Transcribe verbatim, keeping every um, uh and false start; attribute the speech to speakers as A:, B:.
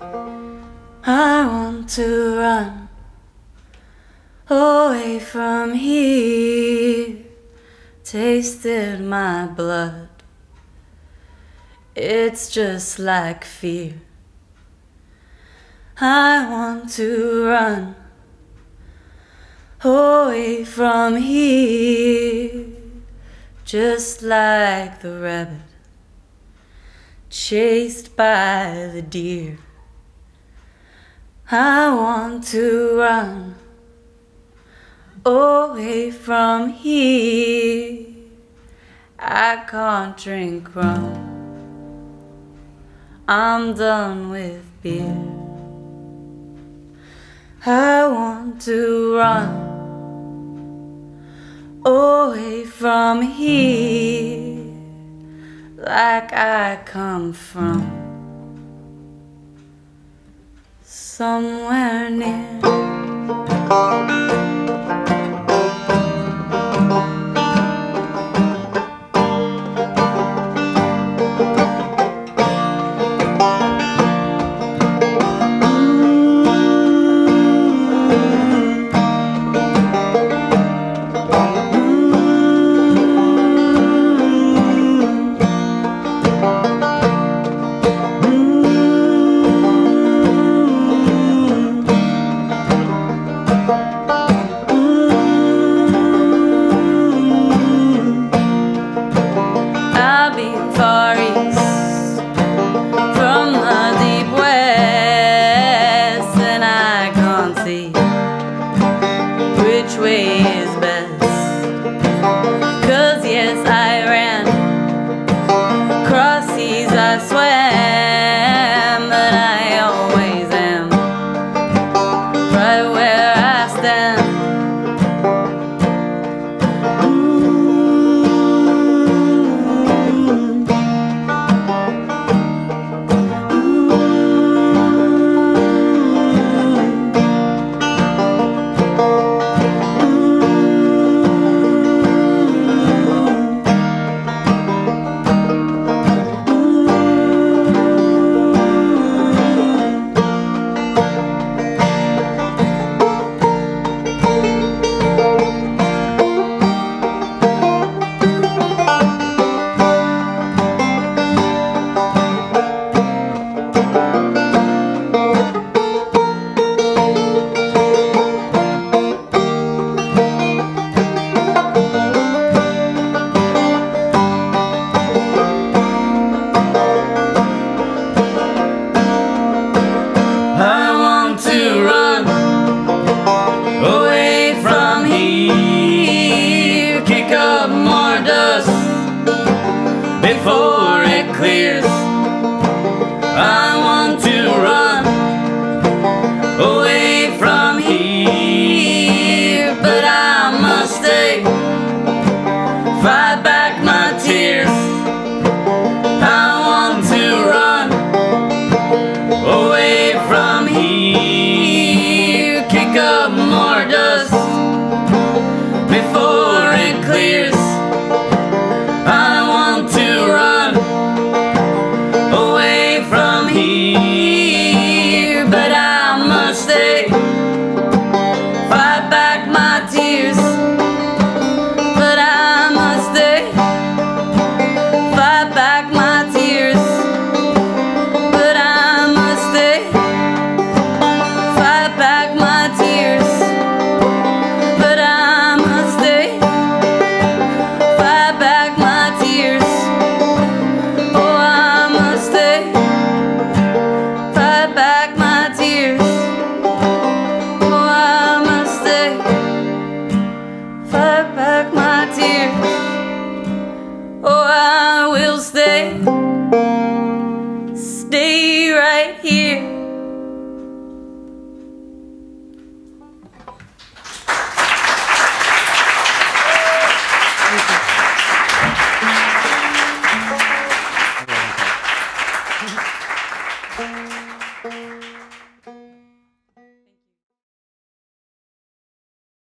A: I want to run away from here. Tasted my blood. It's just like fear. I want to run away from here, just like the rabbit chased by the deer. I want to run away from here. I can't drink rum, I'm done with beer. I want to run away from here, like I come from somewhere near. Far east from the deep west, and I can't see which way is best. 'Cause yes, I ran across seas, I swam, but I always am right where I stand. Away from here, kick up more dust before it clears.